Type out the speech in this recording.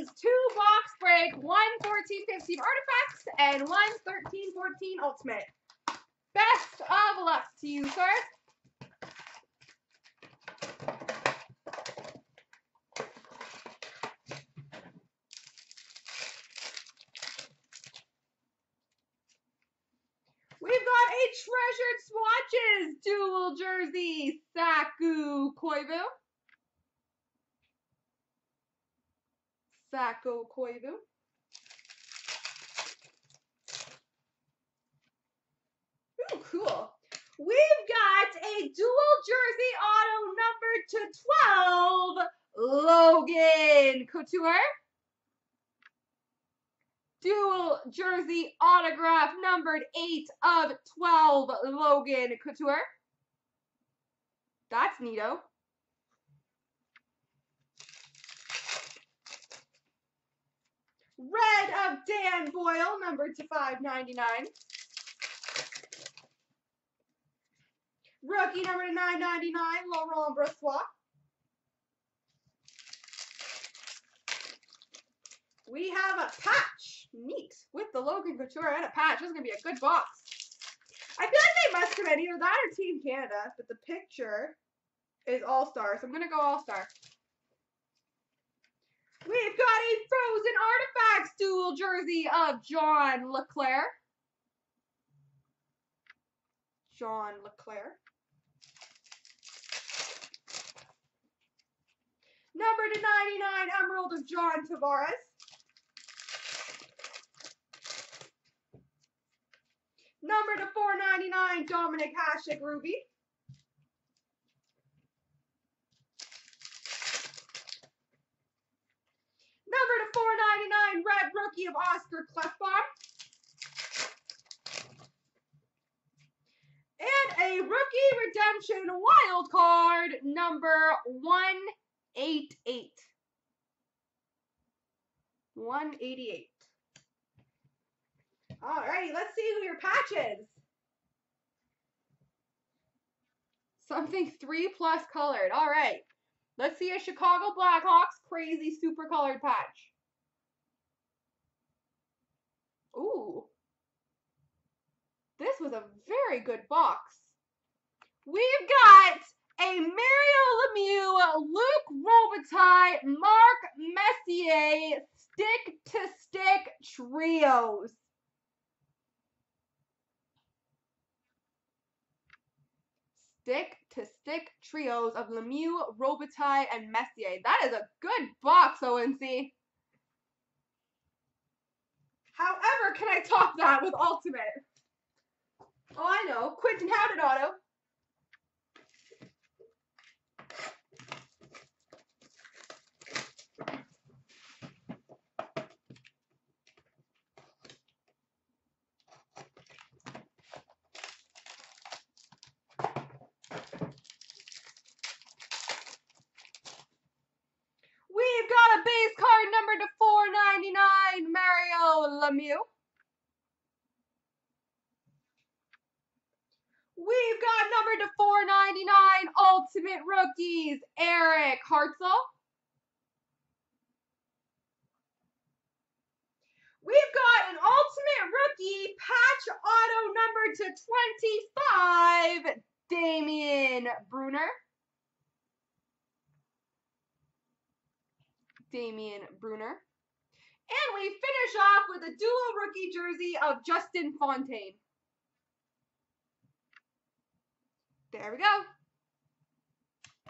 jerseys, 2-box break, 1 14-15 artifacts, and 1 13-14 ultimate. Best of luck to you, sir. We've got a Treasured Swatches dual jersey, Saku Koivu. Saku Koivu. Ooh, cool. We've got a dual jersey auto numbered to 12, Logan Couture. Dual jersey autograph numbered 8 of 12, Logan Couture. That's neato. Red of Dan Boyle, numbered to 599. Rookie number to 999, Laurent Brossoit. We have a patch. Neat. With the Logan Couture and a patch. This is going to be a good box. I feel like they must have been either that or Team Canada, but the picture is All-Star, so I'm going to go All-Star. We've got a Frozen Artifacts dual jersey of John Leclerc. John Leclerc. Number to 99, Emerald of John Tavares. Number to 499, Dominic Hasek Ruby. Number to 499, Red Rookie of Oscar Klefbom. And a Rookie Redemption Wild Card, number 188. 188. Alrighty, let's see who your patch is. Something 3+ colored. Alright. Let's see a Chicago Blackhawks crazy super colored patch. Ooh. This was a very good box. We've got a Mario Lemieux, Luc Robitaille, Mark Messier stick-to-stick trios. Stick-to-stick trios of Lemieux, Robitaille, and Messier. That is a good box, ONC. However, can I top that with Ultimate? Oh, I know. Quinton Howden auto. We've got a base card number to 499, Mario Lemieux. We've got number to 499, Ultimate Rookies, Erik Hartzell. We've got an Ultimate Rookie patch auto number to 25, Damien Brunner. Damien Brunner. And we finish off with a dual rookie jersey of Justin Fontaine. There we go.